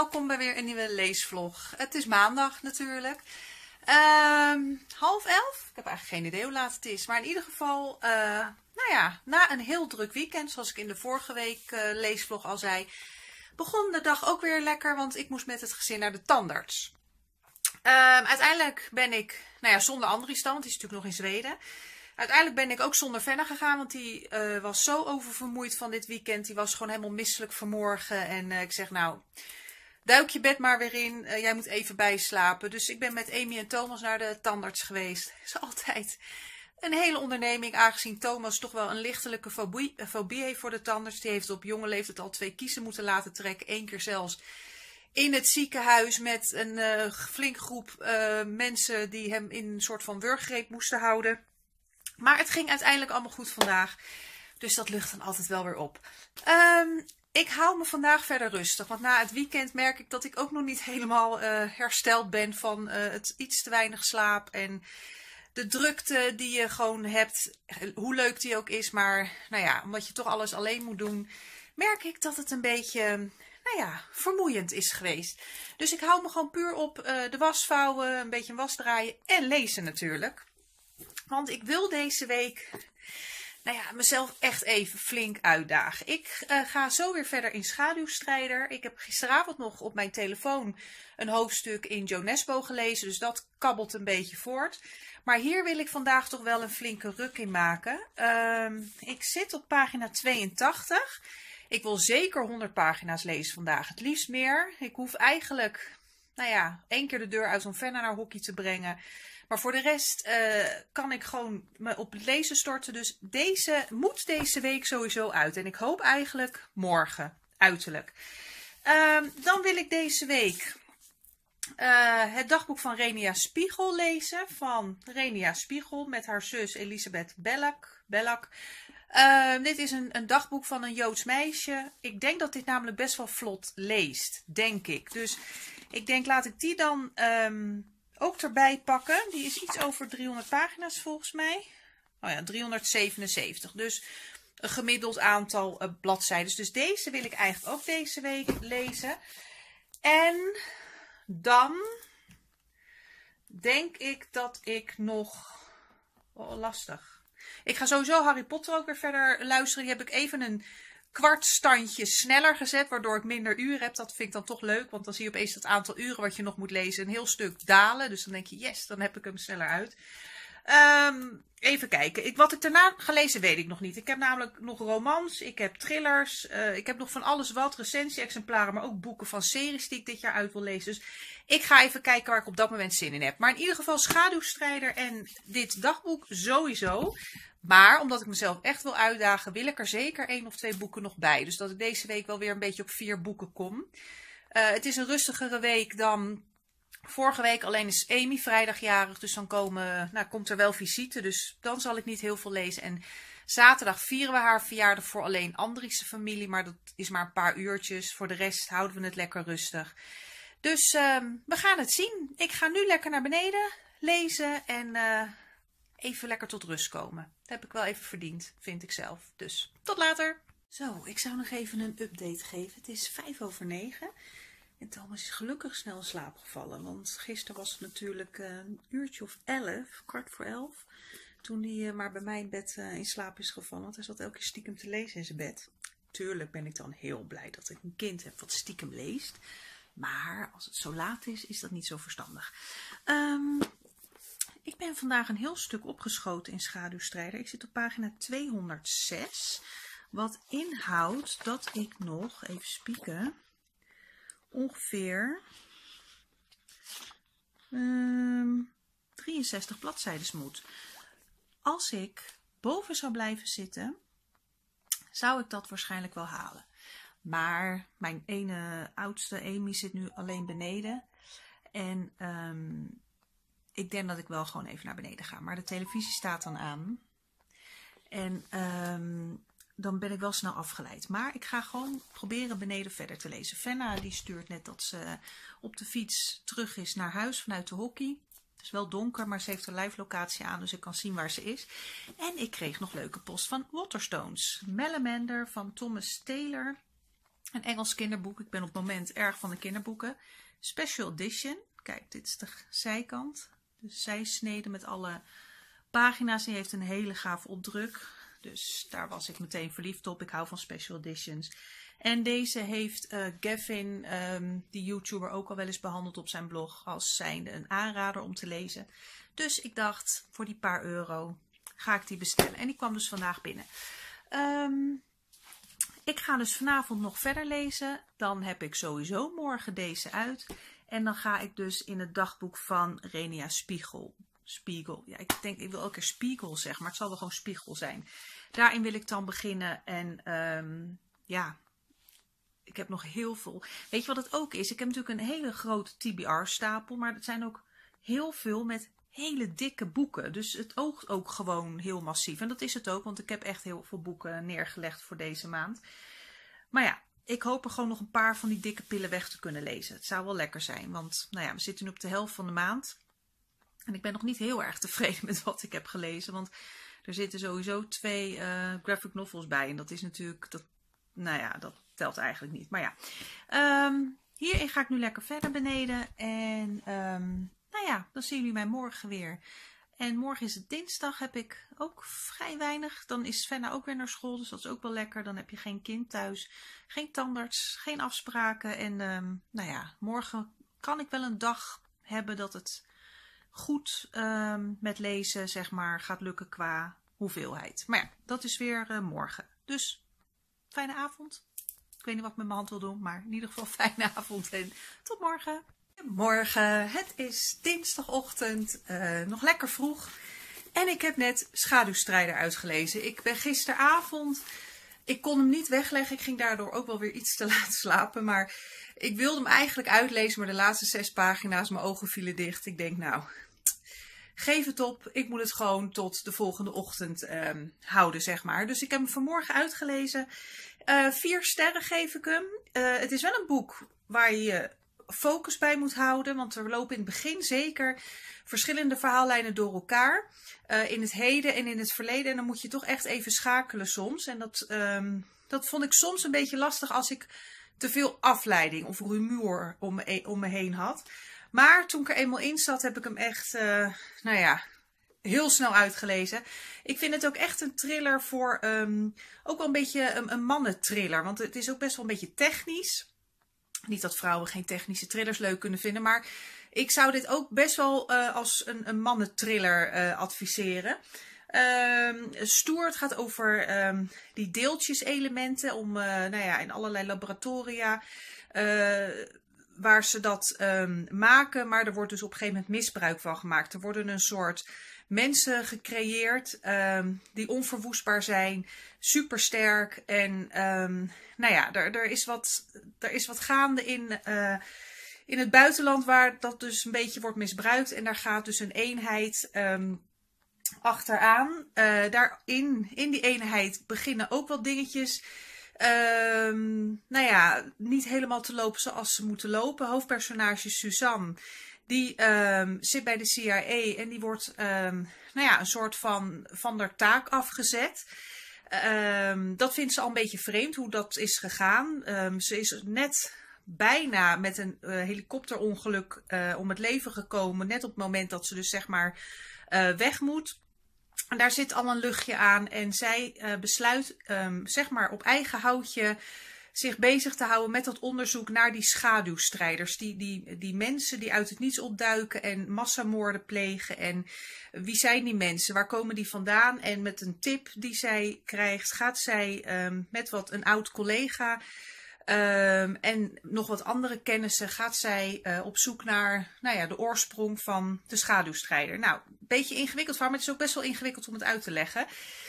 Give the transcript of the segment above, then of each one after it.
welkom bij weer een nieuwe leesvlog. Het is maandag natuurlijk. 10:30. Ik heb eigenlijk geen idee hoe laat het is. Maar in ieder geval, nou ja, na een heel druk weekend, zoals ik in de vorige week leesvlog al zei, begon de dag ook weer lekker, want ik moest met het gezin naar de tandarts. Uiteindelijk ben ik, nou ja, zonder Andries dan, want die is natuurlijk nog in Zweden. Uiteindelijk ben ik ook zonder Fenna gegaan, want die was zo oververmoeid van dit weekend. Die was gewoon helemaal misselijk vanmorgen. En ik zeg, nou, duik je bed maar weer in. Jij moet even bijslapen. Dus ik ben met Amy en Thomas naar de tandarts geweest. Dat is altijd een hele onderneming, aangezien Thomas toch wel een lichtelijke fobie heeft voor de tandarts. Die heeft op jonge leeftijd al 2 kiezen moeten laten trekken. 1 keer zelfs in het ziekenhuis met een flink groep mensen die hem in een soort van wurggreep moesten houden. Maar het ging uiteindelijk allemaal goed vandaag. Dus dat lucht dan altijd wel weer op. Ik hou me vandaag verder rustig. Want na het weekend merk ik dat ik ook nog niet helemaal hersteld ben van het iets te weinig slaap. En de drukte die je gewoon hebt. Hoe leuk die ook is. Maar nou ja, omdat je toch alles alleen moet doen. Merk ik dat het een beetje, nou ja, vermoeiend is geweest. Dus ik hou me gewoon puur op de was vouwen. Een beetje was draaien. En lezen natuurlijk. Want ik wil deze week, nou ja, mezelf echt even flink uitdagen. Ik ga zo weer verder in Schaduwstrijder. Ik heb gisteravond nog op mijn telefoon een hoofdstuk in Jo Nesbo gelezen. Dus dat kabbelt een beetje voort. Maar hier wil ik vandaag toch wel een flinke ruk in maken. Ik zit op pagina 82. Ik wil zeker 100 pagina's lezen vandaag. Het liefst meer. Ik hoef eigenlijk, nou ja, 1 keer de deur uit om Fenna naar hockey te brengen. Maar voor de rest kan ik gewoon me op het lezen storten. Dus deze moet deze week sowieso uit. En ik hoop eigenlijk morgen, uiterlijk. Dan wil ik deze week het dagboek van Renia Spiegel lezen. Van Renia Spiegel met haar zus Elisabeth Bellak. Dit is een dagboek van een Joods meisje. Ik denk dat dit namelijk best wel vlot leest, denk ik. Dus ik denk, laat ik die dan ook erbij pakken. Die is iets over 300 pagina's volgens mij. Oh ja, 377. Dus een gemiddeld aantal bladzijden. Dus deze wil ik eigenlijk ook deze week lezen. En dan denk ik dat ik nog... Oh, lastig. Ik ga sowieso Harry Potter ook weer verder luisteren. Die heb ik even een kwartstandje sneller gezet, waardoor ik minder uren heb. Dat vind ik dan toch leuk, want dan zie je opeens het aantal uren wat je nog moet lezen een heel stuk dalen. Dus dan denk je, yes, dan heb ik hem sneller uit. Even kijken. Wat ik daarna ga lezen weet ik nog niet. Ik heb namelijk nog romans, ik heb thrillers, ik heb nog van alles wat, recensie-exemplaren, maar ook boeken van series die ik dit jaar uit wil lezen. Dus ik ga even kijken waar ik op dat moment zin in heb. Maar in ieder geval Schaduwstrijder en dit dagboek sowieso. Maar omdat ik mezelf echt wil uitdagen, wil ik er zeker 1 of 2 boeken nog bij. Dus dat ik deze week wel weer een beetje op 4 boeken kom. Het is een rustigere week dan vorige week. Alleen is Amy vrijdagjarig, dus dan komt er wel visite. Dus dan zal ik niet heel veel lezen. En zaterdag vieren we haar verjaardag voor alleen Andries' familie. Maar dat is maar een paar uurtjes. Voor de rest houden we het lekker rustig. Dus we gaan het zien. Ik ga nu lekker naar beneden lezen en even lekker tot rust komen. Dat heb ik wel even verdiend, vind ik zelf. Dus tot later. Zo, ik zou nog even een update geven. Het is 9:05. En Thomas is gelukkig snel in slaap gevallen. Want gisteren was het natuurlijk een uurtje of 11, 11:15. Toen hij maar bij mij in bed in slaap is gevallen. Want hij zat elke keer stiekem te lezen in zijn bed. Tuurlijk ben ik dan heel blij dat ik een kind heb wat stiekem leest. Maar als het zo laat is, is dat niet zo verstandig. Ik ben vandaag een heel stuk opgeschoten in Schaduwstrijder. Ik zit op pagina 206. Wat inhoudt dat ik nog, even spieken, ongeveer 63 bladzijden moet. Als ik boven zou blijven zitten, zou ik dat waarschijnlijk wel halen. Maar mijn ene oudste Amy zit nu alleen beneden. En ik denk dat ik wel gewoon even naar beneden ga. Maar de televisie staat dan aan. En dan ben ik wel snel afgeleid. Maar ik ga gewoon proberen beneden verder te lezen. Fenna die stuurt net dat ze op de fiets terug is naar huis vanuit de hockey. Het is wel donker, maar ze heeft een live locatie aan. Dus ik kan zien waar ze is. En ik kreeg nog leuke post van Waterstones. Melamander van Thomas Taylor. Een Engels kinderboek. Ik ben op het moment erg van de kinderboeken. Special edition. Kijk, dit is de zijkant. De zijsnede met alle pagina's. Die heeft een hele gave opdruk. Dus daar was ik meteen verliefd op. Ik hou van special editions. En deze heeft Gavin, die YouTuber, ook al wel eens behandeld op zijn blog. Als zijnde een aanrader om te lezen. Dus ik dacht, voor die paar euro ga ik die bestellen. En die kwam dus vandaag binnen. Ik ga dus vanavond nog verder lezen. Dan heb ik sowieso morgen deze uit. En dan ga ik dus in het dagboek van Renia Spiegel. Ja, ik denk, ik wil elke keer Spiegel zeggen, maar het zal wel gewoon Spiegel zijn. Daarin wil ik dan beginnen. En ja, ik heb nog heel veel. Weet je wat het ook is? Ik heb natuurlijk een hele grote TBR-stapel, maar het zijn ook heel veel met hele dikke boeken. Dus het oogt ook gewoon heel massief. En dat is het ook, want ik heb echt heel veel boeken neergelegd voor deze maand. Maar ja, ik hoop er gewoon nog een paar van die dikke pillen weg te kunnen lezen. Het zou wel lekker zijn, want nou ja, we zitten nu op de helft van de maand. En ik ben nog niet heel erg tevreden met wat ik heb gelezen. Want er zitten sowieso 2 graphic novels bij. En dat is natuurlijk, nou ja, dat telt eigenlijk niet. Maar ja, hierin ga ik nu lekker verder beneden. En nou ja, dan zien jullie mij morgen weer. En morgen is het dinsdag, heb ik ook vrij weinig. Dan is Svenna ook weer naar school, dus dat is ook wel lekker. Dan heb je geen kind thuis, geen tandarts, geen afspraken. En nou ja, morgen kan ik wel een dag hebben dat het goed met lezen, zeg maar, gaat lukken qua hoeveelheid. Maar ja, dat is weer morgen. Dus, fijne avond. Ik weet niet wat ik met mijn hand wil doen, maar in ieder geval fijne avond en tot morgen. Morgen, het is dinsdagochtend, nog lekker vroeg. En ik heb net Schaduwstrijder uitgelezen. Ik ben gisteravond, ik kon hem niet wegleggen. Ik ging daardoor ook wel weer iets te laat slapen. Maar ik wilde hem eigenlijk uitlezen, maar de laatste 6 pagina's, mijn ogen vielen dicht. Ik denk, nou, geef het op. Ik moet het gewoon tot de volgende ochtend houden, zeg maar. Dus ik heb hem vanmorgen uitgelezen. 4 sterren geef ik hem. Het is wel een boek waar je focus bij moet houden. Want er lopen in het begin zeker verschillende verhaallijnen door elkaar. In het heden en in het verleden. En dan moet je toch echt even schakelen soms. En dat vond ik soms een beetje lastig als ik te veel afleiding of rumoer om me heen had. Maar toen ik er eenmaal in zat, heb ik hem echt, nou ja, heel snel uitgelezen. Ik vind het ook echt een thriller voor, ook wel een beetje een mannentriller. Want het is ook best wel een beetje technisch. Niet dat vrouwen geen technische thrillers leuk kunnen vinden, maar ik zou dit ook best wel als een mannentriller adviseren. Stoer, het gaat over die deeltjeselementen om, nou ja, in allerlei laboratoria waar ze dat maken, maar er wordt dus op een gegeven moment misbruik van gemaakt. Er worden een soort mensen gecreëerd die onverwoestbaar zijn, supersterk en nou ja, er is wat gaande in het buitenland waar dat dus een beetje wordt misbruikt en daar gaat dus een eenheid achteraan. Daarin, in die eenheid beginnen ook wat dingetjes nou ja, niet helemaal te lopen zoals ze moeten lopen. Hoofdpersonage Suzanne, die zit bij de CIA en die wordt nou ja, een soort van haar taak afgezet. Dat vindt ze al een beetje vreemd hoe dat is gegaan. Ze is net bijna met een helikopterongeluk om het leven gekomen. Net op het moment dat ze dus zeg maar weg moet. En daar zit al een luchtje aan en zij besluit zeg maar op eigen houtje zich bezig te houden met dat onderzoek naar die schaduwstrijders. Die mensen die uit het niets opduiken en massamoorden plegen. En wie zijn die mensen? Waar komen die vandaan? En met een tip die zij krijgt gaat zij met een oud collega en nog wat andere kennissen gaat zij op zoek naar nou ja, de oorsprong van de schaduwstrijder. Nou, een beetje ingewikkeld maar het is ook best wel ingewikkeld om het uit te leggen.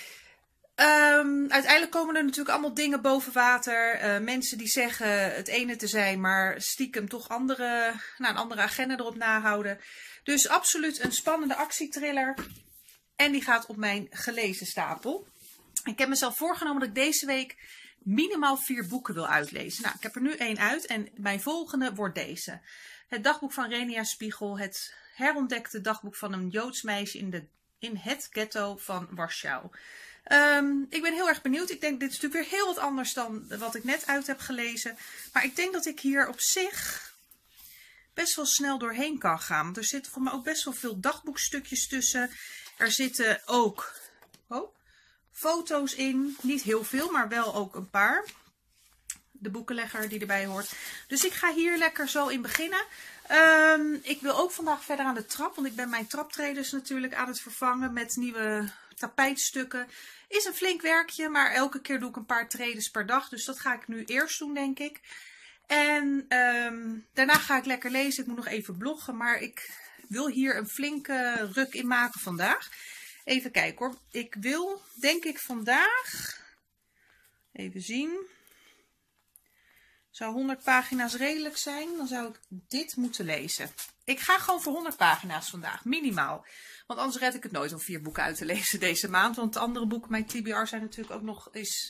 Uiteindelijk komen er natuurlijk allemaal dingen boven water. Mensen die zeggen het ene te zijn, maar stiekem toch een andere agenda erop nahouden. Dus absoluut een spannende actietriller. En die gaat op mijn gelezen stapel. Ik heb mezelf voorgenomen dat ik deze week minimaal 4 boeken wil uitlezen. Nou, ik heb er nu 1 uit en mijn volgende wordt deze. Het dagboek van Renia Spiegel. Het herontdekte dagboek van een Joods meisje in het ghetto van Warschau. Ik ben heel erg benieuwd. Ik denk, dit is natuurlijk weer heel wat anders dan wat ik net uit heb gelezen. Maar ik denk dat ik hier op zich best wel snel doorheen kan gaan. Want er zitten voor mij ook best wel veel dagboekstukjes tussen. Er zitten ook foto's in. Niet heel veel, maar wel ook een paar. De boekenlegger die erbij hoort. Dus ik ga hier lekker zo in beginnen. Ik wil ook vandaag verder aan de trap. Want ik ben mijn traptreders natuurlijk aan het vervangen met nieuwe tapijtstukken. Is een flink werkje, maar elke keer doe ik een paar tredes per dag. Dus dat ga ik nu eerst doen, denk ik. En daarna ga ik lekker lezen. Ik moet nog even bloggen, maar ik wil hier een flinke ruk in maken vandaag. Even kijken hoor. Ik wil, denk ik, vandaag... Even zien. Zou 100 pagina's redelijk zijn? Dan zou ik dit moeten lezen. Ik ga gewoon voor 100 pagina's vandaag, minimaal. Want anders red ik het nooit om 4 boeken uit te lezen deze maand. Want de andere boeken, mijn TBR, zijn natuurlijk ook nog eens,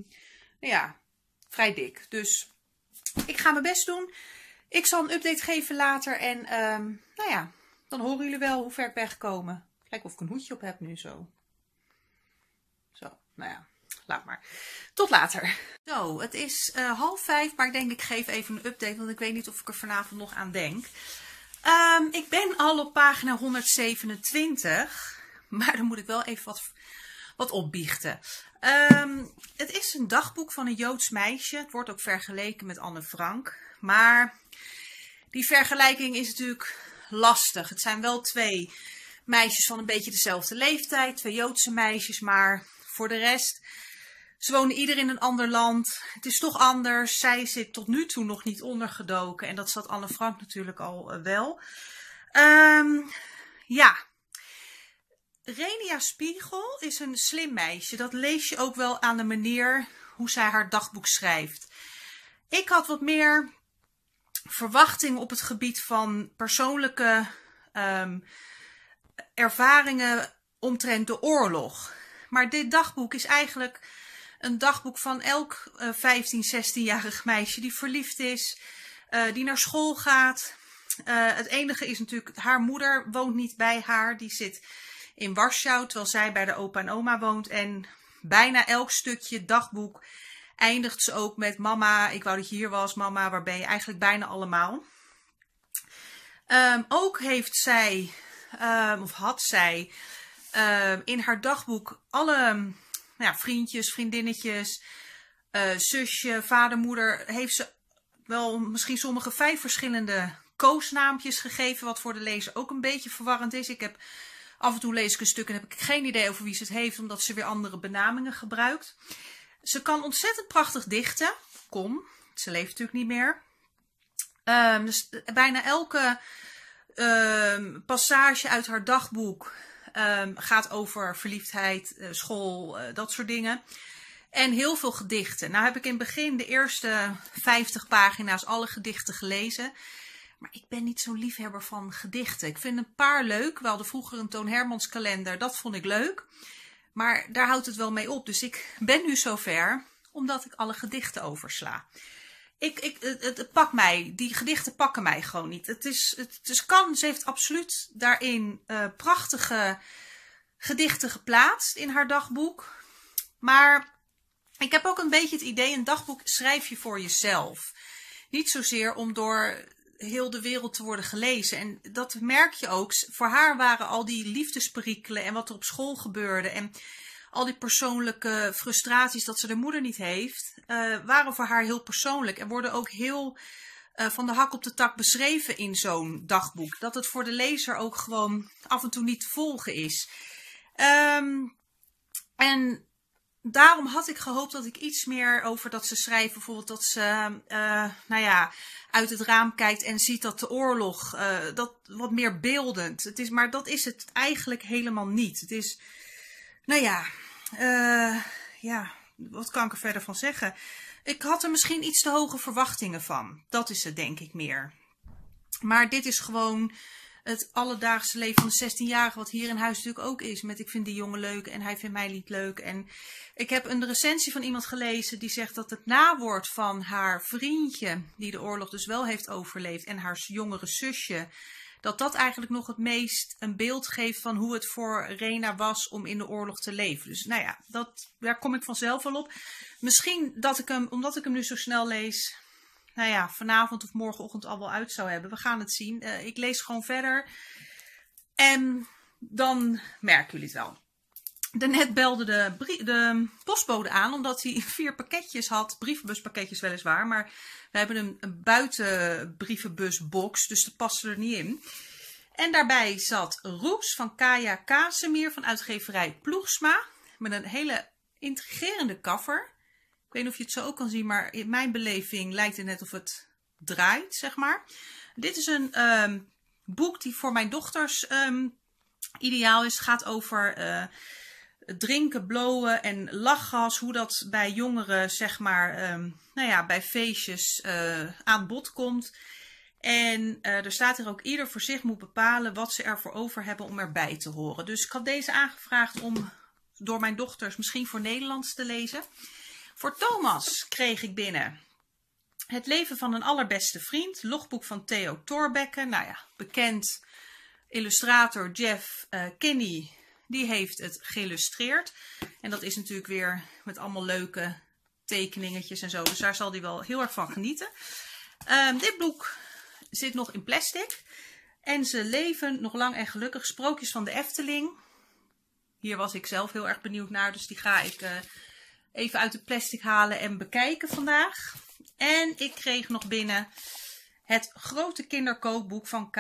vrij dik. Dus ik ga mijn best doen. Ik zal een update geven later. En dan horen jullie wel hoe ver ik ben gekomen. Kijk of ik een hoedje op heb nu zo. Zo, laat maar. Tot later. Zo, het is 4:30, maar ik denk ik geef even een update, want ik weet niet of ik er vanavond nog aan denk. Ik ben al op pagina 127, maar dan moet ik wel even wat opbiechten. Het is een dagboek van een Joods meisje. Het wordt ook vergeleken met Anne Frank, maar die vergelijking is natuurlijk lastig. Het zijn wel 2 meisjes van een beetje dezelfde leeftijd, 2 Joodse meisjes, maar voor de rest... Ze wonen ieder in een ander land. Het is toch anders. Zij zit tot nu toe nog niet ondergedoken. En dat zat Anne Frank natuurlijk al wel. Renia Spiegel is een slim meisje. Dat lees je ook wel aan de manier hoe zij haar dagboek schrijft. Ik had wat meer verwachting op het gebied van persoonlijke ervaringen omtrent de oorlog. Maar dit dagboek is eigenlijk... een dagboek van elk 15, 16-jarig meisje die verliefd is, die naar school gaat. Het enige is natuurlijk, haar moeder woont niet bij haar. Die zit in Warschau, terwijl zij bij de opa en oma woont. En bijna elk stukje dagboek eindigt ze ook met mama, ik wou dat je hier was, mama, waar ben je? Eigenlijk bijna allemaal. Ook heeft zij, had zij in haar dagboek alle... vriendjes, vriendinnetjes, zusje, vader, moeder, heeft ze wel misschien sommige 5 verschillende koosnaampjes gegeven, wat voor de lezer ook een beetje verwarrend is. Af en toe lees ik een stuk en heb ik geen idee over wie ze het heeft, omdat ze weer andere benamingen gebruikt. Ze kan ontzettend prachtig dichten. Ze leeft natuurlijk niet meer. Dus bijna elke passage uit haar dagboek gaat over verliefdheid, school, dat soort dingen. En heel veel gedichten. Nou heb ik in het begin de eerste 50 pagina's alle gedichten gelezen. Maar ik ben niet zo'n liefhebber van gedichten. Ik vind een paar leuk. We hadden vroeger een Toon Hermans kalender. Dat vond ik leuk. Maar daar houdt het wel mee op. Dus ik ben nu zover omdat ik alle gedichten oversla. Het pakt mij. Die gedichten pakken mij gewoon niet. Ze heeft absoluut daarin prachtige gedichten geplaatst in haar dagboek. Maar ik heb ook een beetje het idee, een dagboek schrijf je voor jezelf. Niet zozeer om door heel de wereld te worden gelezen. En dat merk je ook. Voor haar waren al die liefdesperikelen en wat er op school gebeurde en al die persoonlijke frustraties dat ze de moeder niet heeft, waren voor haar heel persoonlijk. En worden ook heel van de hak op de tak beschreven in zo'n dagboek. Dat het voor de lezer ook gewoon af en toe niet te volgen is. En daarom had ik gehoopt dat ik iets meer over dat ze schrijft. Bijvoorbeeld dat ze uit het raam kijkt en ziet dat de oorlog, dat wat meer beeldend. Maar dat is het eigenlijk helemaal niet. Het is, wat kan ik er verder van zeggen? Ik had er misschien iets te hoge verwachtingen van. Dat is het denk ik meer. Maar dit is gewoon het alledaagse leven van de 16-jarige, wat hier in huis natuurlijk ook is. Met ik vind die jongen leuk en hij vindt mij niet leuk. En ik heb een recensie van iemand gelezen die zegt dat het nawoord van haar vriendje, die de oorlog dus wel heeft overleefd, en haar jongere zusje, dat eigenlijk nog het meest een beeld geeft van hoe het voor Rena was om in de oorlog te leven. Dus nou ja, daar kom ik vanzelf wel op. Misschien dat ik hem, omdat ik hem nu zo snel lees, nou ja, vanavond of morgenochtend al wel uit zou hebben. We gaan het zien. Ik lees gewoon verder. En dan merken jullie het wel. Daarnet belde de postbode aan, omdat hij 4 pakketjes had. Brievenbuspakketjes weliswaar, maar we hebben een buitenbrievenbusbox, dus dat paste er niet in. En daarbij zat Roes van Kaya Casimir van uitgeverij Ploegsma. Met een hele intrigerende cover. Ik weet niet of je het zo ook kan zien, maar in mijn beleving lijkt het net of het draait, zeg maar. Dit is een boek die voor mijn dochters ideaal is. Het gaat over drinken, blowen en lachgas. Hoe dat bij jongeren, zeg maar, nou ja, bij feestjes aan bod komt. En er staat hier ook: ieder voor zich moet bepalen wat ze ervoor over hebben om erbij te horen. Dus ik had deze aangevraagd om door mijn dochters misschien voor Nederlands te lezen. Voor Thomas kreeg ik binnen Het leven van een allerbeste vriend, logboek van Theo Thorbecke. Nou ja, bekend illustrator Jeff Kinney, die heeft het geïllustreerd. En dat is natuurlijk weer met allemaal leuke tekeningetjes en zo. Dus daar zal hij wel heel erg van genieten. Dit boek zit nog in plastic. En ze leven nog lang en gelukkig. Sprookjes van de Efteling. Hier was ik zelf heel erg benieuwd naar. Dus die ga ik even uit het plastic halen en bekijken vandaag. En ik kreeg nog binnen het grote kinderkookboek van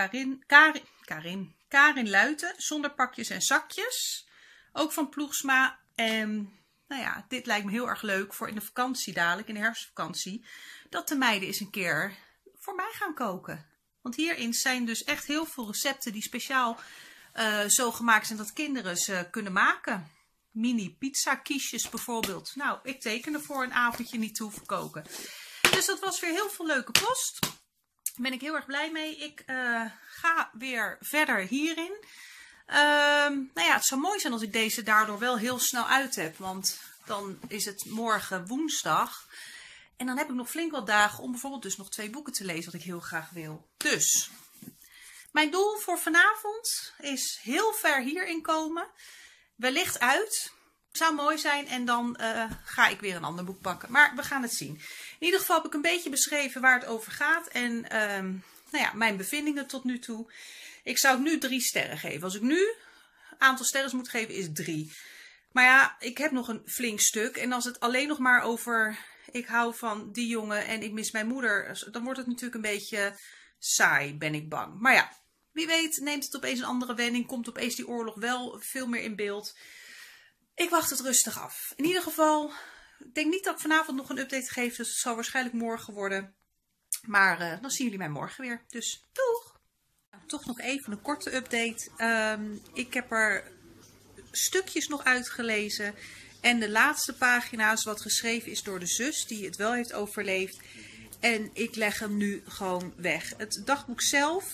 Karin Luiten. Zonder pakjes en zakjes. Ook van Ploegsma. En nou ja, dit lijkt me heel erg leuk voor in de vakantie dadelijk, in de herfstvakantie. Dat de meiden eens een keer voor mij gaan koken. Want hierin zijn dus echt heel veel recepten die speciaal zo gemaakt zijn dat kinderen ze kunnen maken. Mini pizza kiesjes bijvoorbeeld. Nou, ik teken ervoor een avondje niet te hoeven koken. Dus dat was weer heel veel leuke post. Daar ben ik heel erg blij mee. Ik ga weer verder hierin. Nou ja, het zou mooi zijn als ik deze daardoor wel heel snel uit heb. Want dan is het morgen woensdag. En dan heb ik nog flink wat dagen om bijvoorbeeld dus nog 2 boeken te lezen wat ik heel graag wil. Dus mijn doel voor vanavond is heel ver hierin komen. Wellicht uit. Zou mooi zijn en dan ga ik weer een ander boek pakken. Maar we gaan het zien. In ieder geval heb ik een beetje beschreven waar het over gaat. En nou ja, mijn bevindingen tot nu toe. Ik zou het nu 3 sterren geven. Als ik nu een aantal sterren moet geven is 3. Maar ja, ik heb nog een flink stuk. En als het alleen nog maar over ik hou van die jongen en ik mis mijn moeder. Dan wordt het natuurlijk een beetje saai, ben ik bang. Maar ja, wie weet neemt het opeens een andere wending. Komt opeens die oorlog wel veel meer in beeld. Ik wacht het rustig af. In ieder geval, ik denk niet dat ik vanavond nog een update geef. Dus het zal waarschijnlijk morgen worden. Maar dan zien jullie mij morgen weer. Dus doeg! Toch nog even een korte update. Ik heb er stukjes nog uitgelezen. En de laatste pagina's wat geschreven is door de zus die het wel heeft overleefd. En ik leg hem nu gewoon weg. Het dagboek zelf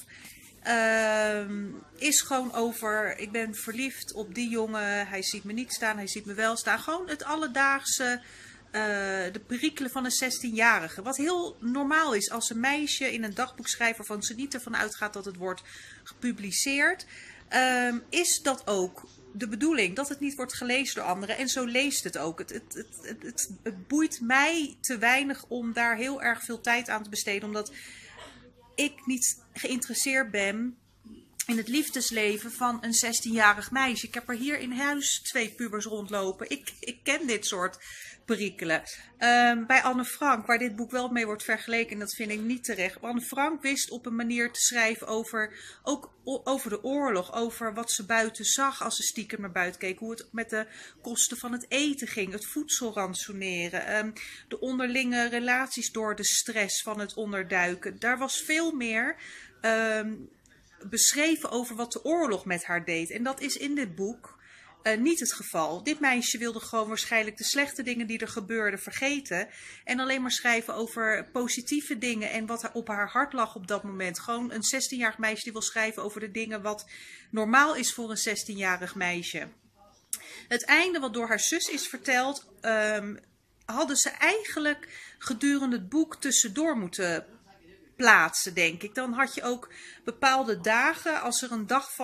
is gewoon over, ik ben verliefd op die jongen. Hij ziet me niet staan, hij ziet me wel staan. Gewoon het alledaagse, de perikelen van een 16-jarige. Wat heel normaal is als een meisje in een dagboek schrijft waarvan ze niet ervan uitgaat dat het wordt gepubliceerd. Is dat ook de bedoeling, dat het niet wordt gelezen door anderen. En zo leest het ook. Het boeit mij te weinig om daar heel erg veel tijd aan te besteden. Omdat ik niet geïnteresseerd ben in het liefdesleven van een 16-jarig meisje. Ik heb er hier in huis 2 pubers rondlopen. Ik ken dit soort perikelen. Bij Anne Frank, waar dit boek wel mee wordt vergeleken, en dat vind ik niet terecht. Anne Frank wist op een manier te schrijven ook over de oorlog. Over wat ze buiten zag als ze stiekem naar buiten keek. Hoe het met de kosten van het eten ging. Het voedsel ransoneren. De onderlinge relaties door de stress van het onderduiken. Daar was veel meer beschreven over wat de oorlog met haar deed. En dat is in dit boek niet het geval. Dit meisje wilde gewoon waarschijnlijk de slechte dingen die er gebeurden vergeten. En alleen maar schrijven over positieve dingen en wat er op haar hart lag op dat moment. Gewoon een 16-jarig meisje die wil schrijven over de dingen wat normaal is voor een 16-jarig meisje. Het einde wat door haar zus is verteld, hadden ze eigenlijk gedurende het boek tussendoor moeten plaatsen, denk ik. Dan had je ook bepaalde dagen, als er een dag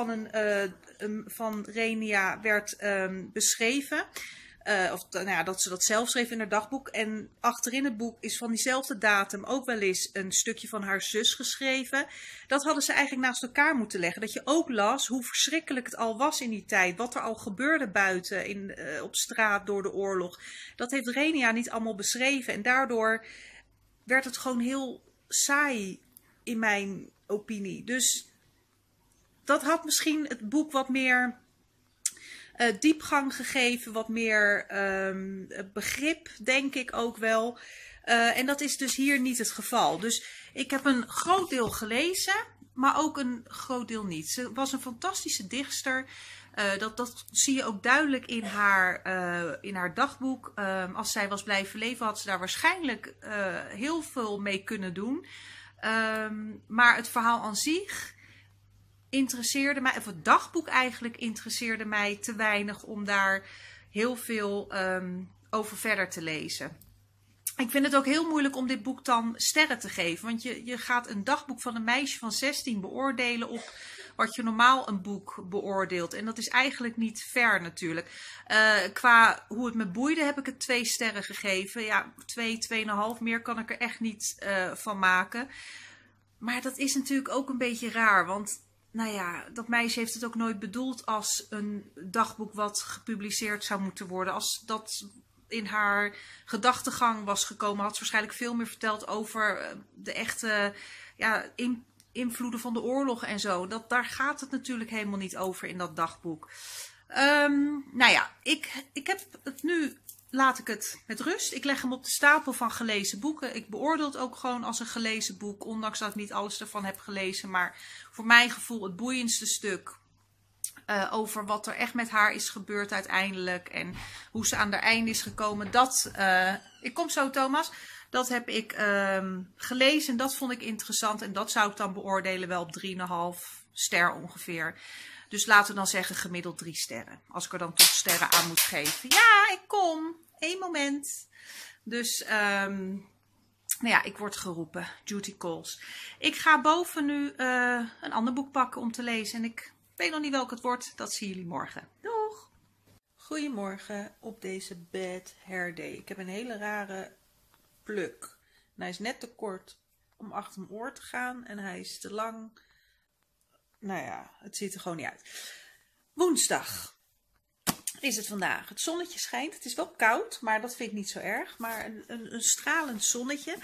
van Renia werd beschreven. Dat ze dat zelf schreef in haar dagboek. En achterin het boek is van diezelfde datum ook wel eens een stukje van haar zus geschreven. Dat hadden ze eigenlijk naast elkaar moeten leggen. Dat je ook las hoe verschrikkelijk het al was in die tijd. Wat er al gebeurde buiten op straat door de oorlog. Dat heeft Renia niet allemaal beschreven. En daardoor werd het gewoon heel saai in mijn opinie. Dus dat had misschien het boek wat meer diepgang gegeven, wat meer begrip, denk ik ook wel. En dat is dus hier niet het geval. Dus ik heb een groot deel gelezen, maar ook een groot deel niet. Ze was een fantastische dichtster. Dat zie je ook duidelijk in haar dagboek. Als zij was blijven leven, had ze daar waarschijnlijk heel veel mee kunnen doen. Maar het verhaal aan zich interesseerde mij, of het dagboek eigenlijk interesseerde mij te weinig om daar heel veel over verder te lezen. Ik vind het ook heel moeilijk om dit boek dan sterren te geven. Want je gaat een dagboek van een meisje van 16 beoordelen op wat je normaal een boek beoordeelt. En dat is eigenlijk niet fair natuurlijk. Qua hoe het me boeide heb ik het 2 sterren gegeven. Ja, 2,5 meer kan ik er echt niet van maken. Maar dat is natuurlijk ook een beetje raar. Want nou ja, dat meisje heeft het ook nooit bedoeld als een dagboek wat gepubliceerd zou moeten worden. Als dat in haar gedachtegang was gekomen, had ze waarschijnlijk veel meer verteld over de echte invloeden van de oorlog en zo. Daar gaat het natuurlijk helemaal niet over in dat dagboek. Nou ja, ik heb het nu, laat ik het met rust. Ik leg hem op de stapel van gelezen boeken. Ik beoordeel het ook gewoon als een gelezen boek, ondanks dat ik niet alles ervan heb gelezen. Maar voor mijn gevoel het boeiendste stuk over wat er echt met haar is gebeurd uiteindelijk. En hoe ze aan haar einde is gekomen. Ik kom zo, Thomas. Dat heb ik gelezen. Dat vond ik interessant. En dat zou ik dan beoordelen wel op 3,5 ster ongeveer. Dus laten we dan zeggen gemiddeld 3 sterren. Als ik er dan toch sterren aan moet geven. Ja, ik kom. 1 moment. Dus nou ja, ik word geroepen. Duty calls. Ik ga boven nu een ander boek pakken om te lezen. En ik weet nog niet welk het wordt. Dat zien jullie morgen. Doeg! Goedemorgen op deze Bad Hair Day. Ik heb een hele rare pluk. En hij is net te kort om achter mijn oor te gaan. En hij is te lang. Nou ja, het ziet er gewoon niet uit. Woensdag is het vandaag. Het zonnetje schijnt. Het is wel koud, maar dat vind ik niet zo erg. Maar een stralend zonnetje.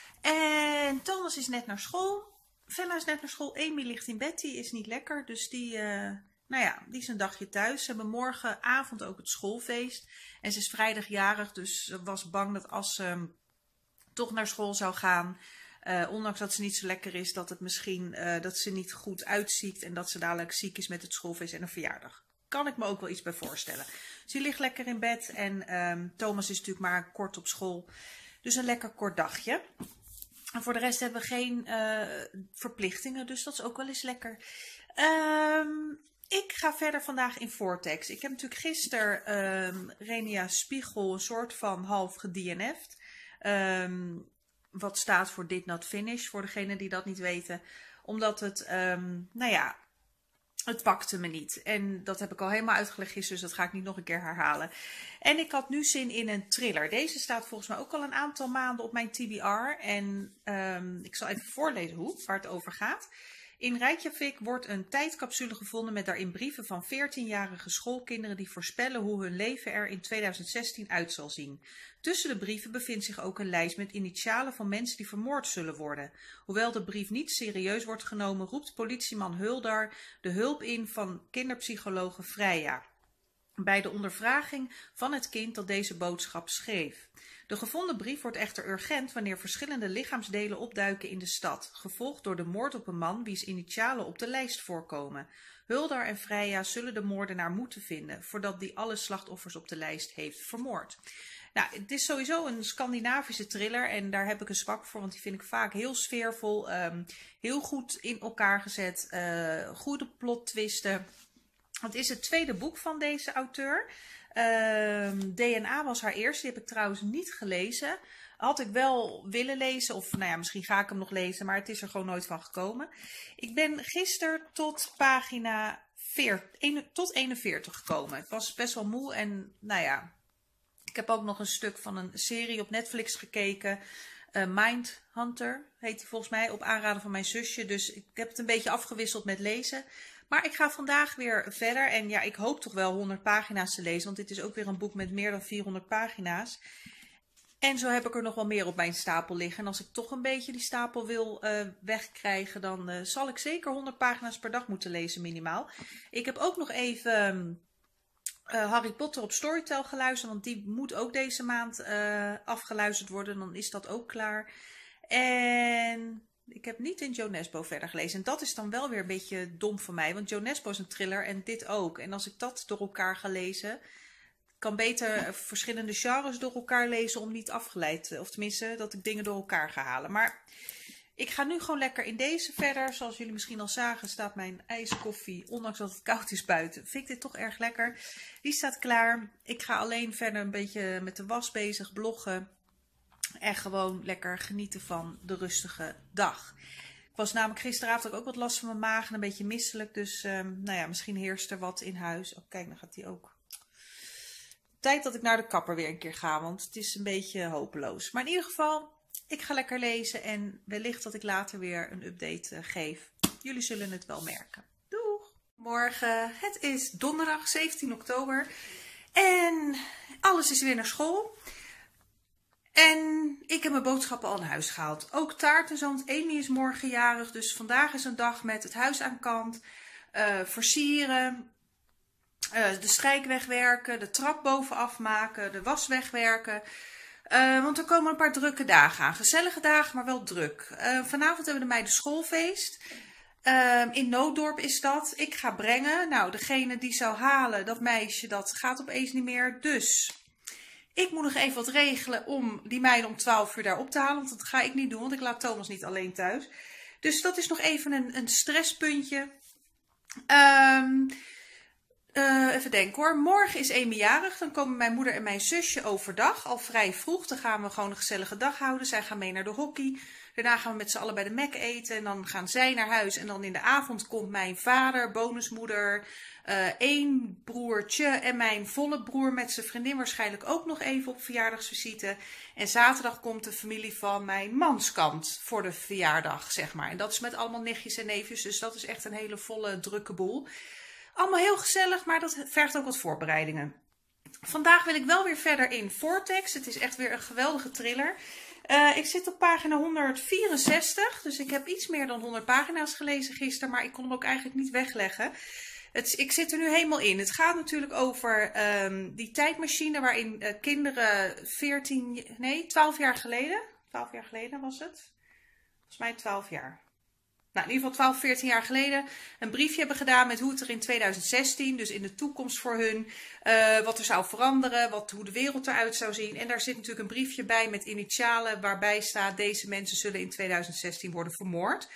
En Thomas is net naar school. Fella is net naar school. Amy ligt in bed. Die is niet lekker. Dus die is een dagje thuis. Ze hebben morgenavond ook het schoolfeest. En ze is vrijdag jarig. Dus ze was bang dat als ze toch naar school zou gaan, ondanks dat ze niet zo lekker is, dat het misschien dat ze niet goed uitziet en dat ze dadelijk ziek is met het schoolfeest en een verjaardag. Kan ik me ook wel iets bij voorstellen. Dus die ligt lekker in bed en Thomas is natuurlijk maar kort op school. Dus een lekker kort dagje. En voor de rest hebben we geen verplichtingen, dus dat is ook wel eens lekker. Ik ga verder vandaag in Vortex. Ik heb natuurlijk gisteren Renia Spiegel een soort van half gedNF'd. Wat staat voor Did Not Finish, voor degenen die dat niet weten. Omdat het, het pakte me niet. En dat heb ik al helemaal uitgelegd gisteren, dus dat ga ik niet nog een keer herhalen. En ik had nu zin in een thriller. Deze staat volgens mij ook al een aantal maanden op mijn TBR. En ik zal even voorlezen waar het over gaat. In Reykjavik wordt een tijdcapsule gevonden met daarin brieven van 14-jarige schoolkinderen die voorspellen hoe hun leven er in 2016 uit zal zien. Tussen de brieven bevindt zich ook een lijst met initialen van mensen die vermoord zullen worden. Hoewel de brief niet serieus wordt genomen, roept politieman Huldar de hulp in van kinderpsychologe Freya bij de ondervraging van het kind dat deze boodschap schreef. De gevonden brief wordt echter urgent wanneer verschillende lichaamsdelen opduiken in de stad, gevolgd door de moord op een man wiens initialen op de lijst voorkomen. Huldar en Freya zullen de moordenaar moeten vinden, voordat die alle slachtoffers op de lijst heeft vermoord. Nou, het is sowieso een Scandinavische thriller en daar heb ik een zwak voor, want die vind ik vaak heel sfeervol, heel goed in elkaar gezet, goede plottwisten. Het is het tweede boek van deze auteur. DNA was haar eerste, die heb ik trouwens niet gelezen. Had ik wel willen lezen, of nou ja, misschien ga ik hem nog lezen, maar het is er gewoon nooit van gekomen. Ik ben gisteren tot pagina 41 gekomen. Ik was best wel moe en nou ja, ik heb ook nog een stuk van een serie op Netflix gekeken. Mindhunter heet die volgens mij, op aanraden van mijn zusje. Dus ik heb het een beetje afgewisseld met lezen. Maar ik ga vandaag weer verder. En ja, ik hoop toch wel 100 pagina's te lezen. Want dit is ook weer een boek met meer dan 400 pagina's. En zo heb ik er nog wel meer op mijn stapel liggen. En als ik toch een beetje die stapel wil wegkrijgen, dan zal ik zeker 100 pagina's per dag moeten lezen minimaal. Ik heb ook nog even Harry Potter op Storytel geluisterd. Want die moet ook deze maand afgeluisterd worden. Dan is dat ook klaar. En ik heb niet in Joe Nesbo verder gelezen. En dat is dan wel weer een beetje dom van mij. Want Joe Nesbo is een thriller en dit ook. En als ik dat door elkaar ga lezen, kan beter verschillende genres door elkaar lezen om niet afgeleid. Of tenminste, dat ik dingen door elkaar ga halen. Maar ik ga nu gewoon lekker in deze verder. Zoals jullie misschien al zagen, staat mijn ijskoffie, ondanks dat het koud is buiten, vind ik dit toch erg lekker. Die staat klaar. Ik ga alleen verder een beetje met de was bezig, bloggen. En gewoon lekker genieten van de rustige dag. Ik was namelijk gisteravond ook wat last van mijn maag en een beetje misselijk. Dus nou ja, misschien heerst er wat in huis. Oh kijk, dan gaat die ook. Tijd dat ik naar de kapper weer een keer ga, want het is een beetje hopeloos. Maar in ieder geval, ik ga lekker lezen en wellicht dat ik later weer een update geef. Jullie zullen het wel merken. Doeg! Morgen, het is donderdag 17 oktober en alles is weer naar school. En ik heb mijn boodschappen al naar huis gehaald. Ook taart en zo, want Amy is morgen jarig. Dus vandaag is een dag met het huis aan kant, versieren, de strijk wegwerken, de trap bovenaf maken, de was wegwerken. Want er komen een paar drukke dagen aan. Gezellige dagen, maar wel druk. Vanavond hebben de meiden schoolfeest. In Nooddorp is dat. Ik ga brengen. Nou, degene die zou halen, dat meisje, dat gaat opeens niet meer. Dus ik moet nog even wat regelen om die meiden om 12 uur daar op te halen. Want dat ga ik niet doen, want ik laat Thomas niet alleen thuis. Dus dat is nog even een stresspuntje. Even denken hoor. Morgen is Amy jarig. Dan komen mijn moeder en mijn zusje overdag. Al vrij vroeg. Dan gaan we gewoon een gezellige dag houden. Zij gaan mee naar de hockey. Daarna gaan we met z'n allen bij de Mac eten. En dan gaan zij naar huis. En dan in de avond komt mijn vader, bonusmoeder, één broertje en mijn volle broer met zijn vriendin waarschijnlijk ook nog even op verjaardagsvisite. En zaterdag komt de familie van mijn manskant voor de verjaardag, zeg maar. En dat is met allemaal nichtjes en neefjes. Dus dat is echt een hele volle, drukke boel. Allemaal heel gezellig, maar dat vergt ook wat voorbereidingen. Vandaag wil ik wel weer verder in Vortex. Het is echt weer een geweldige thriller. Ik zit op pagina 164, dus ik heb iets meer dan 100 pagina's gelezen gisteren, maar ik kon hem ook eigenlijk niet wegleggen. Ik zit er nu helemaal in. Het gaat natuurlijk over die tijdmachine waarin kinderen 12 jaar geleden, 12 jaar geleden was het? Volgens mij 12 jaar. Nou, in ieder geval 12, 14 jaar geleden een briefje hebben gedaan met hoe het er in 2016, dus in de toekomst voor hun, wat er zou veranderen, hoe de wereld eruit zou zien. En daar zit natuurlijk een briefje bij met initialen waarbij staat: deze mensen zullen in 2016 worden vermoord.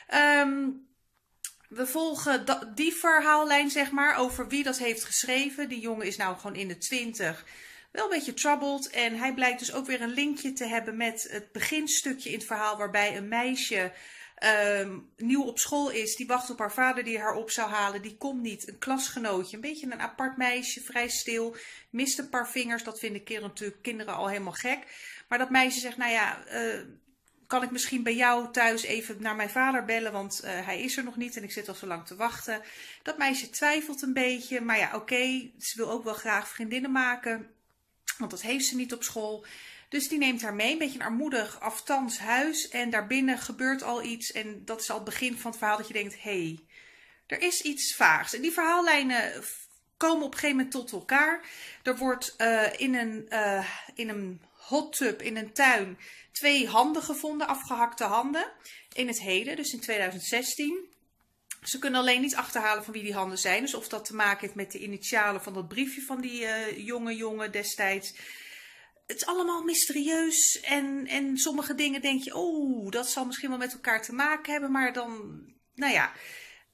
We volgen die verhaallijn, zeg maar, over wie dat heeft geschreven. Die jongen is nou gewoon in de 20. Wel een beetje troubled. En hij blijkt dus ook weer een linkje te hebben met het beginstukje in het verhaal waarbij een meisje nieuw op school is. Die wacht op haar vader die haar op zou halen. Die komt niet. Een klasgenootje. Een beetje een apart meisje. Vrij stil. Mist een paar vingers. Dat vinden kinderen al helemaal gek. Maar dat meisje zegt, nou ja, kan ik misschien bij jou thuis even naar mijn vader bellen, want hij is er nog niet en ik zit al zo lang te wachten. Dat meisje twijfelt een beetje, maar ja, oké, ze wil ook wel graag vriendinnen maken, want dat heeft ze niet op school. Dus die neemt haar mee, een beetje een armoedig, aftans huis en daarbinnen gebeurt al iets en dat is al het begin van het verhaal dat je denkt, hé, er is iets vaags. En die verhaallijnen komen op een gegeven moment tot elkaar. Er wordt in een hot tub in een tuin 2 handen gevonden, afgehakte handen, in het heden, dus in 2016. Ze kunnen alleen niet achterhalen van wie die handen zijn, dus of dat te maken heeft met de initialen van dat briefje van die jonge destijds. Het is allemaal mysterieus en sommige dingen denk je, oh, dat zal misschien wel met elkaar te maken hebben, maar dan, nou ja.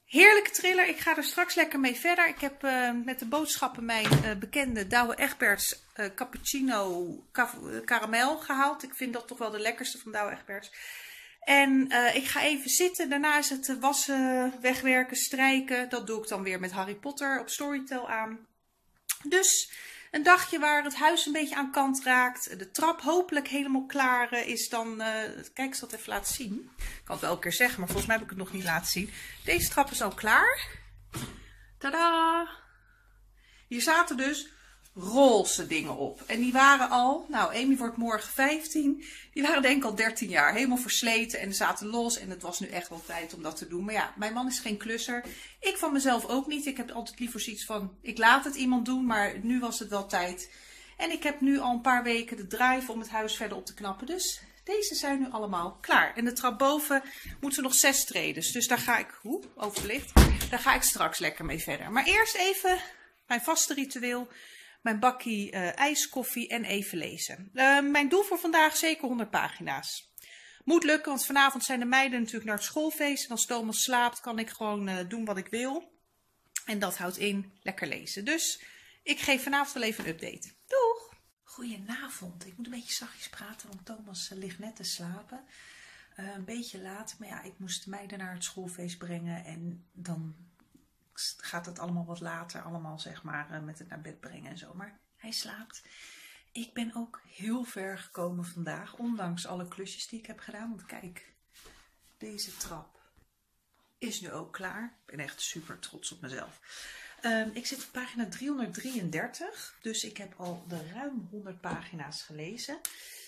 Heerlijke thriller. Ik ga er straks lekker mee verder. Ik heb met de boodschappen mijn bekende Douwe Egberts cappuccino caramel gehaald. Ik vind dat toch wel de lekkerste van Douwe Egberts. En ik ga even zitten. Daarna is het wassen, wegwerken, strijken. Dat doe ik dan weer met Harry Potter op Storytel aan. Dus een dagje waar het huis een beetje aan kant raakt. De trap hopelijk helemaal klaar is dan... kijk, ik zal het even laten zien. Ik kan het wel een keer zeggen, maar volgens mij heb ik het nog niet laten zien. Deze trap is al klaar. Tadaa! Hier zaten dus roze dingen op. En die waren al... Nou, Amy wordt morgen 15. Die waren denk ik al 13 jaar. Helemaal versleten en zaten los. En het was nu echt wel tijd om dat te doen. Maar ja, mijn man is geen klusser. Ik van mezelf ook niet. Ik heb altijd liever zoiets van... Ik laat het iemand doen, maar nu was het wel tijd. En ik heb nu al een paar weken de drive om het huis verder op te knappen. Dus deze zijn nu allemaal klaar. En de trap boven moeten nog 6 tredes. Dus daar ga ik... overlicht. Daar ga ik straks lekker mee verder. Maar eerst even mijn vaste ritueel... Mijn bakkie ijskoffie en even lezen. Mijn doel voor vandaag zeker 100 pagina's. Moet lukken, want vanavond zijn de meiden natuurlijk naar het schoolfeest. En als Thomas slaapt, kan ik gewoon doen wat ik wil. En dat houdt in lekker lezen. Dus ik geef vanavond wel even een update. Doeg! Goedenavond. Ik moet een beetje zachtjes praten, want Thomas ligt net te slapen. Een beetje laat, maar ja, ik moest de meiden naar het schoolfeest brengen. En dan... gaat het allemaal wat later, allemaal zeg maar, met het naar bed brengen en zo. Maar hij slaapt. Ik ben ook heel ver gekomen vandaag, ondanks alle klusjes die ik heb gedaan. Want kijk, deze trap is nu ook klaar. Ik ben echt super trots op mezelf. Ik zit op pagina 333, dus ik heb al de ruim 100 pagina's gelezen.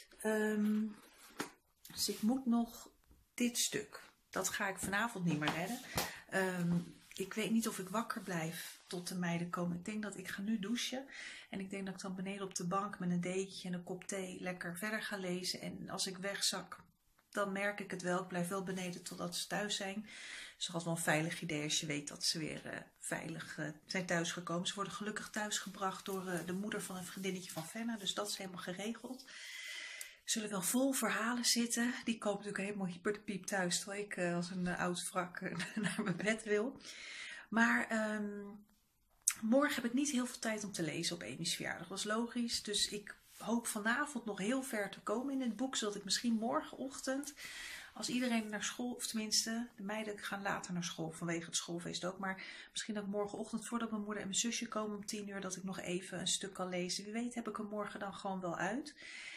Dus ik moet nog dit stuk. Dat ga ik vanavond niet meer redden. Ik weet niet of ik wakker blijf tot de meiden komen. Ik denk dat ik ga nu douchen. En ik denk dat ik dan beneden op de bank met een dekentje en een kop thee lekker verder ga lezen. En als ik wegzak, dan merk ik het wel. Ik blijf wel beneden totdat ze thuis zijn. Het is toch altijd wel een veilig idee als je weet dat ze weer veilig zijn thuisgekomen. Ze worden gelukkig thuisgebracht door de moeder van een vriendinnetje van Fenna. Dus dat is helemaal geregeld. Er zullen wel vol verhalen zitten. Die komen natuurlijk helemaal hyper de piep thuis. Terwijl ik als een oud wrak naar mijn bed wil. Maar morgen heb ik niet heel veel tijd om te lezen op Amy's verjaardag. Dat is logisch. Dus ik hoop vanavond nog heel ver te komen in het boek. Zodat ik misschien morgenochtend, als iedereen naar school, of tenminste de meiden gaan later naar school vanwege het schoolfeest ook. Maar misschien dat ik morgenochtend voordat mijn moeder en mijn zusje komen om 10 uur, dat ik nog even een stuk kan lezen. Wie weet heb ik hem morgen dan gewoon wel uit.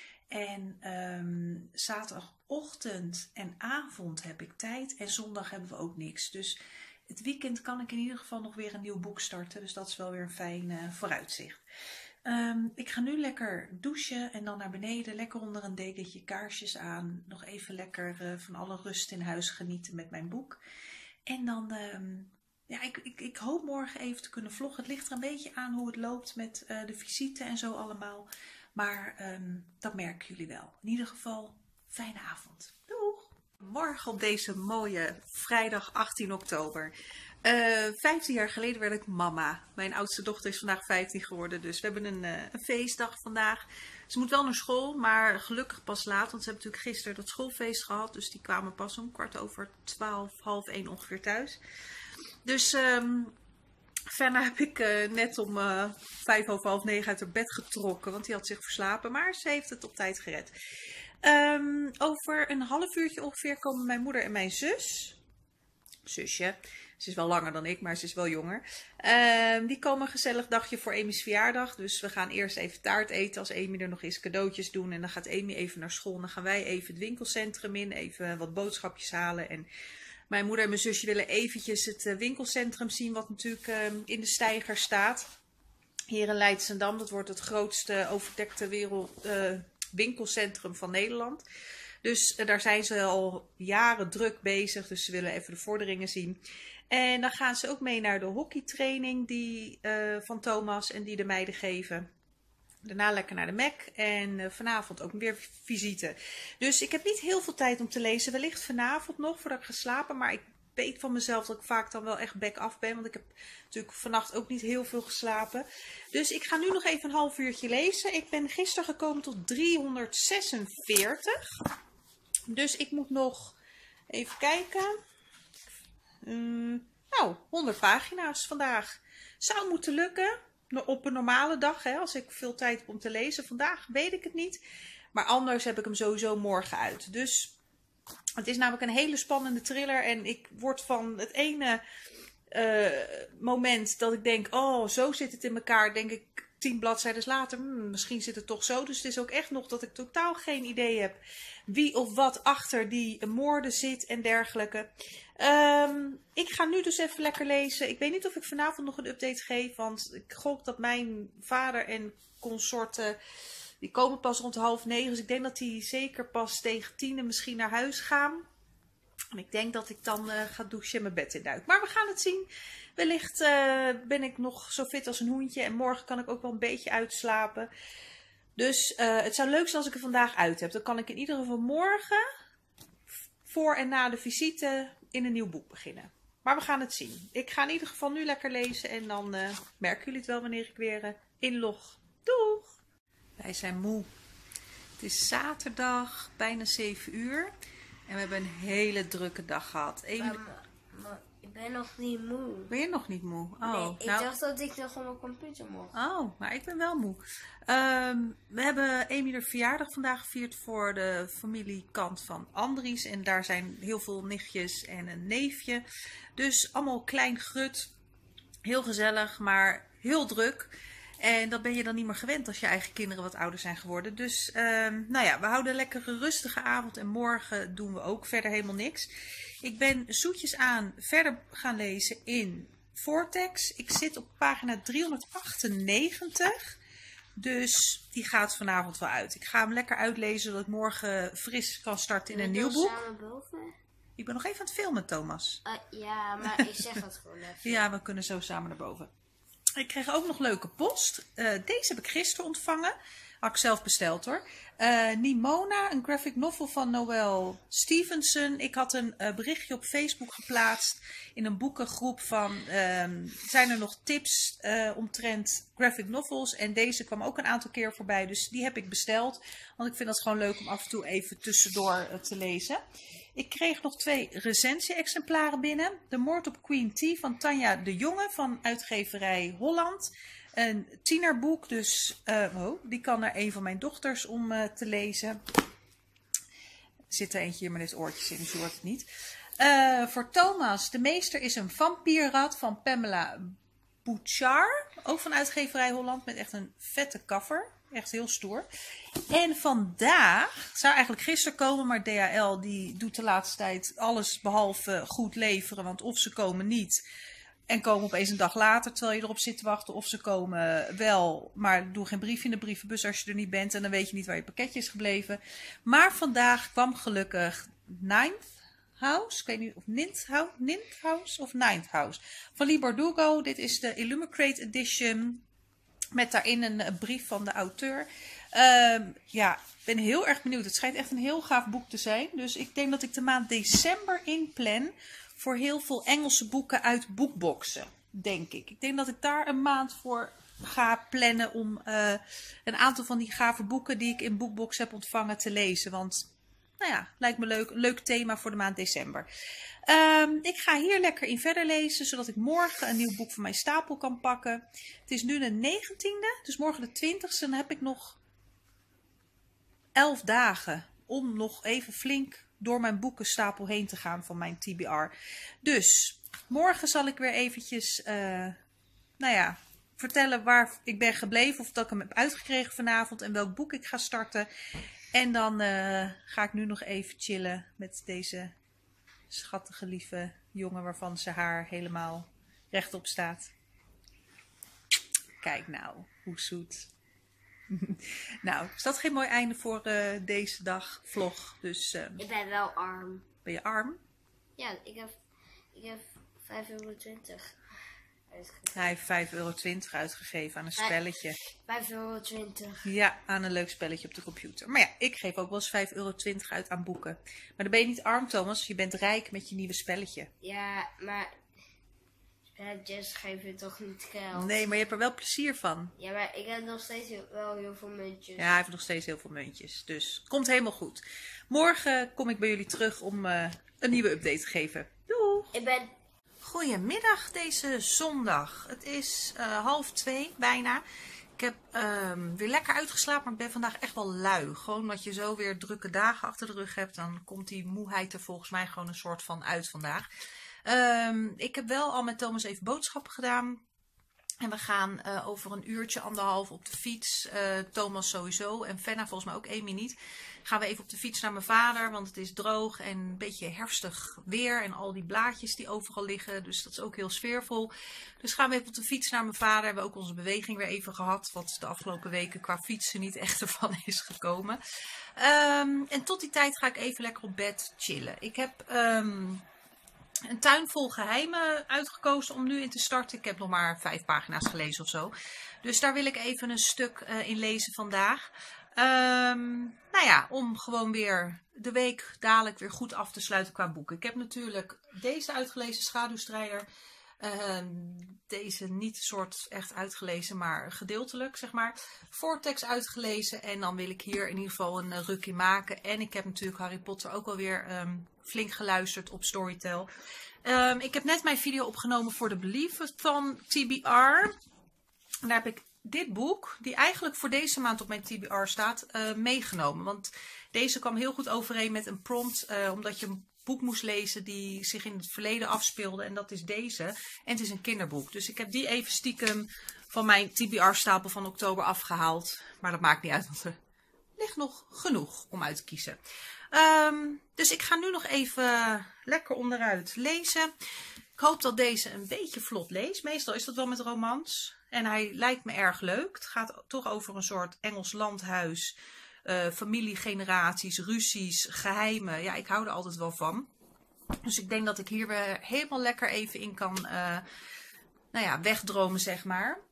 En zaterdagochtend en avond heb ik tijd. En zondag hebben we ook niks. Dus het weekend kan ik in ieder geval nog weer een nieuw boek starten. Dus dat is wel weer een fijn vooruitzicht. Ik ga nu lekker douchen en dan naar beneden. Lekker onder een dekentje, kaarsjes aan. Nog even lekker van alle rust in huis genieten met mijn boek. En dan... ja, ik hoop morgen even te kunnen vloggen. Het ligt er een beetje aan hoe het loopt met de visite en zo allemaal. Maar dat merken jullie wel. In ieder geval, fijne avond. Doeg! Morgen op deze mooie vrijdag 18 oktober. 15 jaar geleden werd ik mama. Mijn oudste dochter is vandaag 15 geworden. Dus we hebben een feestdag vandaag. Ze moet wel naar school, maar gelukkig pas laat. Want ze hebben natuurlijk gisteren dat schoolfeest gehad. Dus die kwamen pas om 12:15, half 1 ongeveer thuis. Dus... Fenna heb ik net om 9:05 uit haar bed getrokken, want die had zich verslapen. Maar ze heeft het op tijd gered. Over een half uurtje ongeveer komen mijn moeder en mijn zusje, ze is wel langer dan ik, maar ze is wel jonger. Die komen een gezellig dagje voor Amy's verjaardag. Dus we gaan eerst even taart eten als Amy er nog is, cadeautjes doen. En dan gaat Amy even naar school en dan gaan wij even het winkelcentrum in, even wat boodschapjes halen en... Mijn moeder en mijn zusje willen eventjes het winkelcentrum zien, wat natuurlijk in de steiger staat. Hier in Leidschendam, dat wordt het grootste overdekte winkelcentrum van Nederland. Dus daar zijn ze al jaren druk bezig, dus ze willen even de vorderingen zien. En dan gaan ze ook mee naar de hockeytraining van Thomas en die de meiden geven. Daarna lekker naar de Mac en vanavond ook weer visite. Dus ik heb niet heel veel tijd om te lezen. Wellicht vanavond nog voordat ik ga slapen. Maar ik weet van mezelf dat ik vaak dan wel echt back af ben. Want ik heb natuurlijk vannacht ook niet heel veel geslapen. Dus ik ga nu nog even een half uurtje lezen. Ik ben gisteren gekomen tot 346. Dus ik moet nog even kijken. Nou, 100 pagina's vandaag. Zou moeten lukken op een normale dag, hè, als ik veel tijd heb om te lezen. Vandaag weet ik het niet. Maar anders heb ik hem sowieso morgen uit. Dus het is namelijk een hele spannende thriller. En ik word van het ene moment dat ik denk, oh, zo zit het in elkaar, denk ik 10 bladzijden later, misschien zit het toch zo. Dus het is ook echt nog dat ik totaal geen idee heb wie of wat achter die moorden zit en dergelijke. Ik ga nu dus even lekker lezen. Ik weet niet of ik vanavond nog een update geef, want ik gok dat mijn vader en consorten, die komen pas rond 8:30. Dus ik denk dat die zeker pas tegen 10 misschien naar huis gaan. En ik denk dat ik dan ga douchen en mijn bed in duik. Maar we gaan het zien. Wellicht ben ik nog zo fit als een hoentje. En morgen kan ik ook wel een beetje uitslapen. Dus het zou leuk zijn als ik er vandaag uit heb. Dan kan ik in ieder geval morgen, voor en na de visite, in een nieuw boek beginnen. Maar we gaan het zien. Ik ga in ieder geval nu lekker lezen. En dan merken jullie het wel wanneer ik weer inlog. Doeg! Wij zijn moe. Het is zaterdag, bijna 7 uur. En we hebben een hele drukke dag gehad. Maar ik ben nog niet moe. Ben je nog niet moe? Oh, Nee, ik dacht dat ik nog op mijn computer mocht. Oh, maar ik ben wel moe. We hebben Amy de verjaardag vandaag gevierd voor de familiekant van Andries. En daar zijn heel veel nichtjes en een neefje. Dus allemaal klein grut. Heel gezellig, maar heel druk. En dat ben je dan niet meer gewend als je eigen kinderen wat ouder zijn geworden. Dus nou ja, we houden lekker een rustige avond. En morgen doen we ook verder helemaal niks. Ik ben zoetjes aan verder gaan lezen in Vortex. Ik zit op pagina 398. Dus die gaat vanavond wel uit. Ik ga hem lekker uitlezen, zodat ik morgen fris kan starten in een nieuw boek. Samen boven? Ik ben nog even aan het filmen, Thomas. Ja, maar ik zeg het gewoon even. Ja, we kunnen zo samen naar boven. Ik kreeg ook nog leuke post. Deze heb ik gisteren ontvangen. Had ik zelf besteld hoor. Nimona, een graphic novel van Noelle Stevenson. Ik had een berichtje op Facebook geplaatst in een boekengroep van zijn er nog tips omtrent graphic novels. En deze kwam ook een aantal keer voorbij. Dus die heb ik besteld. Want ik vind dat gewoon leuk om af en toe even tussendoor te lezen. Ik kreeg nog 2 recensie-exemplaren binnen. De moord op Queen T van Tanja de Jonge van uitgeverij Holland. Een tienerboek, dus die kan naar een van mijn dochters om te lezen. Er zit er eentje hier met dit oortjes in, dus je hoort het niet. Voor Thomas, De Meester is een vampierrat van Pamela Bouchard. Ook van uitgeverij Holland met echt een vette cover. Echt heel stoer. En vandaag, zou eigenlijk gisteren komen, maar DHL die doet de laatste tijd alles behalve goed leveren. Want of ze komen niet en komen opeens een dag later terwijl je erop zit te wachten. Of ze komen wel, maar doe geen briefje in de brievenbus als je er niet bent. En dan weet je niet waar je pakketje is gebleven. Maar vandaag kwam gelukkig Ninth House. Ik weet niet of Ninth House of Ninth House. Van Lee Bardugo. Dit is de Illumicrate Edition. Met daarin een brief van de auteur. Ja, ik ben heel erg benieuwd. Het schijnt echt een heel gaaf boek te zijn. Dus ik denk dat ik de maand december inplan voor heel veel Engelse boeken uit boekboxen. Denk ik. Ik denk dat ik daar een maand voor ga plannen om een aantal van die gave boeken die ik in boekbox heb ontvangen te lezen. Want, nou ja, lijkt me leuk. Een leuk thema voor de maand december. Ik ga hier lekker in verder lezen, zodat ik morgen een nieuw boek van mijn stapel kan pakken. Het is nu de 19e, dus morgen de 20e. Dan heb ik nog 11 dagen om nog even flink door mijn boekenstapel heen te gaan van mijn TBR. Dus morgen zal ik weer eventjes, nou ja, vertellen waar ik ben gebleven. Of dat ik hem heb uitgekregen vanavond en welk boek ik ga starten. En dan ga ik nu nog even chillen met deze schattige, lieve jongen waarvan zijn haar helemaal rechtop staat. Kijk nou, hoe zoet. Nou, is dat geen mooi einde voor deze dag vlog? Dus, ik ben wel arm. Ben je arm? Ja, ik heb €5,20 uitgegeven. Hij heeft €5,20 uitgegeven aan een spelletje. €5,20. Ja, aan een leuk spelletje op de computer. Maar ja, ik geef ook wel eens €5,20 uit aan boeken. Maar dan ben je niet arm, Thomas. Je bent rijk met je nieuwe spelletje. Ja, maar spelletjes geven toch niet geld? Nee, maar je hebt er wel plezier van. Ja, maar ik heb nog steeds wel heel veel muntjes. Ja, hij heeft nog steeds heel veel muntjes. Dus komt helemaal goed. Morgen kom ik bij jullie terug om een nieuwe update te geven. Doei! Goedemiddag deze zondag. Het is 1:30 bijna. Ik heb weer lekker uitgeslapen, maar ik ben vandaag echt wel lui. Gewoon omdat je zo weer drukke dagen achter de rug hebt, dan komt die moeheid er volgens mij gewoon een soort van uit vandaag. Ik heb wel al met Thomas even boodschappen gedaan. En we gaan over een uurtje, anderhalf op de fiets. Thomas sowieso en Fenna volgens mij ook Amy niet. Gaan we even op de fiets naar mijn vader, want het is droog en een beetje herfstig weer. En al die blaadjes die overal liggen, dus dat is ook heel sfeervol. Dus gaan we even op de fiets naar mijn vader. We hebben ook onze beweging weer even gehad, wat de afgelopen weken qua fietsen niet echt ervan is gekomen. En tot die tijd ga ik even lekker op bed chillen. Ik heb een tuin vol geheimen uitgekozen om nu in te starten. Ik heb nog maar 5 pagina's gelezen of zo. Dus daar wil ik even een stuk in lezen vandaag. Nou ja, om gewoon weer de week dadelijk weer goed af te sluiten qua boeken. Ik heb natuurlijk deze uitgelezen, Schaduwstrijder. Deze niet soort echt uitgelezen, maar gedeeltelijk, zeg maar. Vortex uitgelezen en dan wil ik hier in ieder geval een ruk in maken. En ik heb natuurlijk Harry Potter ook alweer flink geluisterd op Storytel. Ik heb net mijn video opgenomen voor de Believe van TBR. En daar heb ik dit boek, die eigenlijk voor deze maand op mijn TBR staat, meegenomen. Want deze kwam heel goed overeen met een prompt, omdat je een boek moest lezen die zich in het verleden afspeelde. En dat is deze. En het is een kinderboek. Dus ik heb die even stiekem van mijn TBR-stapel van oktober afgehaald. Maar dat maakt niet uit, want er ligt nog genoeg om uit te kiezen. Dus ik ga nu nog even lekker onderuit lezen. Ik hoop dat deze een beetje vlot leest. Meestal is dat wel met romans. En hij lijkt me erg leuk. Het gaat toch over een soort Engels landhuis. Familiegeneraties, ruzies, geheimen. Ja, ik hou er altijd wel van. Dus ik denk dat ik hier weer helemaal lekker even in kan nou ja, wegdromen, zeg maar.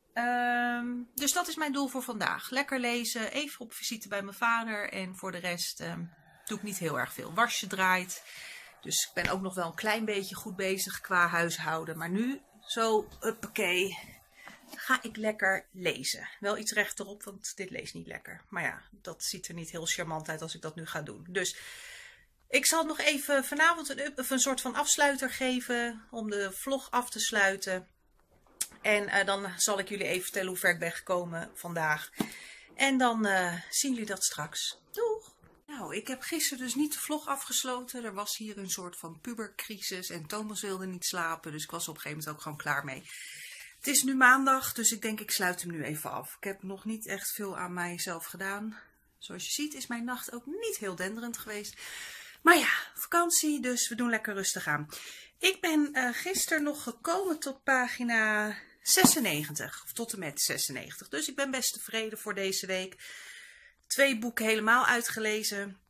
Dus dat is mijn doel voor vandaag. Lekker lezen, even op visite bij mijn vader. En voor de rest doe ik niet heel erg veel. Wasje draait. Dus ik ben ook nog wel een klein beetje goed bezig qua huishouden. Maar nu zo, huppakee, ga ik lekker lezen. Wel iets rechterop, want dit leest niet lekker. Maar ja, dat ziet er niet heel charmant uit als ik dat nu ga doen. Dus ik zal nog even vanavond een soort van afsluiter geven om de vlog af te sluiten. En dan zal ik jullie even vertellen hoe ver ik ben gekomen vandaag. En dan zien jullie dat straks. Doeg! Nou, ik heb gisteren dus niet de vlog afgesloten. Er was hier een soort van pubercrisis en Thomas wilde niet slapen. Dus ik was op een gegeven moment ook gewoon klaar mee. Het is nu maandag, dus ik denk ik sluit hem nu even af. Ik heb nog niet echt veel aan mijzelf gedaan. Zoals je ziet is mijn nacht ook niet heel denderend geweest. Maar ja, vakantie, dus we doen lekker rustig aan. Ik ben gisteren nog gekomen tot pagina 96, of tot en met 96. Dus ik ben best tevreden voor deze week. 2 boeken helemaal uitgelezen.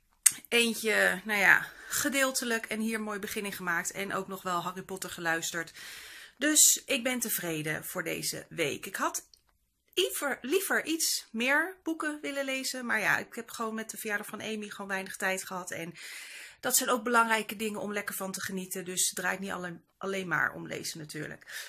Eentje, nou ja, gedeeltelijk en hier een mooi begin in gemaakt. En ook nog wel Harry Potter geluisterd. Dus ik ben tevreden voor deze week. Ik had liever iets meer boeken willen lezen. Maar ja, ik heb gewoon met de verjaardag van Amy gewoon weinig tijd gehad. En dat zijn ook belangrijke dingen om lekker van te genieten. Dus het draait niet alleen maar om lezen natuurlijk.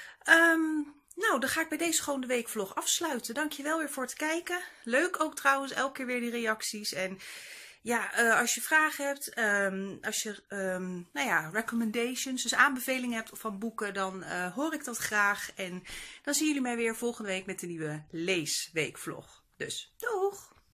Nou, dan ga ik bij deze gewoon de weekvlog afsluiten. Dankjewel weer voor het kijken. Leuk ook trouwens, elke keer weer die reacties. En ja, als je vragen hebt, als je nou ja, recommendations, dus aanbevelingen hebt van boeken, dan hoor ik dat graag. En dan zien jullie mij weer volgende week met de nieuwe leesweekvlog. Dus, doeg!